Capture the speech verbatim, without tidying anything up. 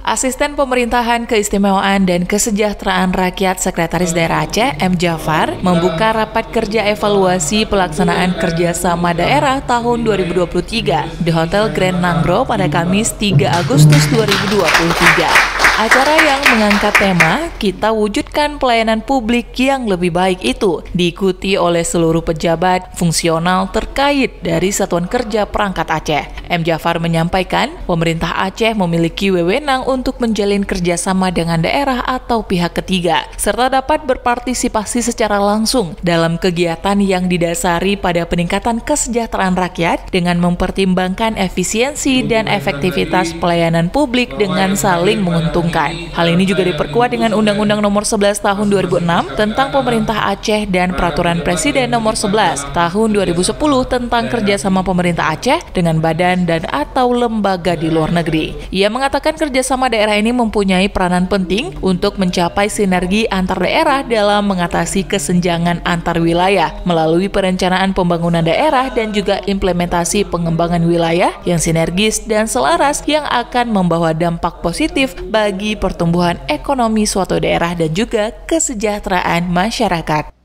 Asisten Pemerintahan Keistimewaan dan Kesejahteraan Rakyat Sekretaris Daerah Aceh, M. Jafar, membuka rapat kerja evaluasi pelaksanaan kerjasama daerah tahun dua ribu dua puluh tiga di Hotel Grand Nanggro pada Kamis tiga Agustus dua ribu dua puluh tiga. Acara yang mengangkat tema "Kita Wujudkan Pelayanan Publik yang Lebih Baik" itu diikuti oleh seluruh pejabat fungsional terkait dari Satuan Kerja Perangkat Aceh. M. Jafar menyampaikan, pemerintah Aceh memiliki wewenang untuk menjalin kerjasama dengan daerah atau pihak ketiga, serta dapat berpartisipasi secara langsung dalam kegiatan yang didasari pada peningkatan kesejahteraan rakyat dengan mempertimbangkan efisiensi dan efektivitas pelayanan publik dengan saling menguntungkan. Hal ini juga diperkuat dengan Undang-Undang Nomor sebelas Tahun dua ribu enam tentang Pemerintah Aceh dan Peraturan Presiden Nomor sebelas Tahun dua ribu sepuluh tentang kerjasama pemerintah Aceh dengan badan dan atau lembaga di luar negeri. Ia mengatakan kerjasama daerah ini mempunyai peranan penting untuk mencapai sinergi antar daerah dalam mengatasi kesenjangan antar wilayah melalui perencanaan pembangunan daerah dan juga implementasi pengembangan wilayah yang sinergis dan selaras yang akan membawa dampak positif bagi pertumbuhan ekonomi suatu daerah dan juga kesejahteraan masyarakat.